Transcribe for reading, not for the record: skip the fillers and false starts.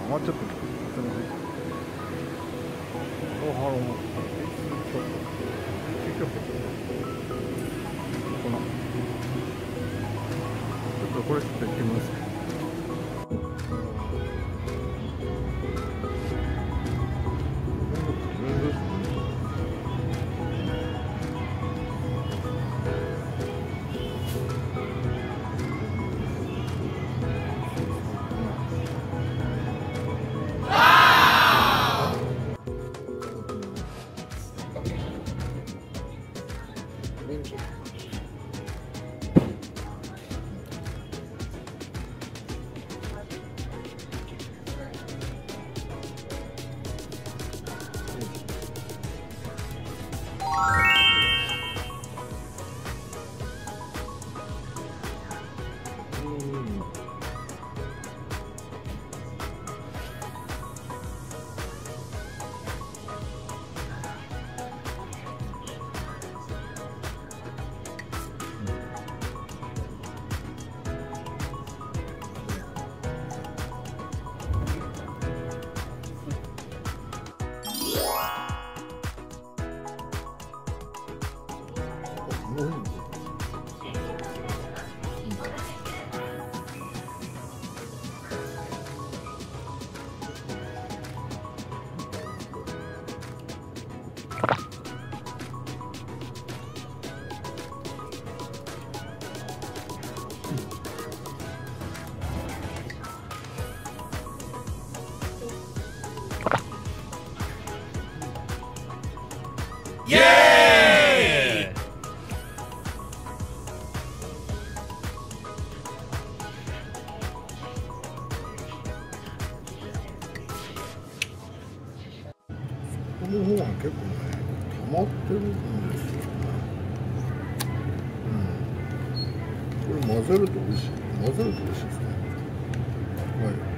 もうちょっとすみません。ハローハロー。結局このちょっとこれちょっと行ってみます。 イエーイ。 この方は結構ね、溜まってるんですよね。これ混ぜると美味しい。混ぜると美味しいですね。はい。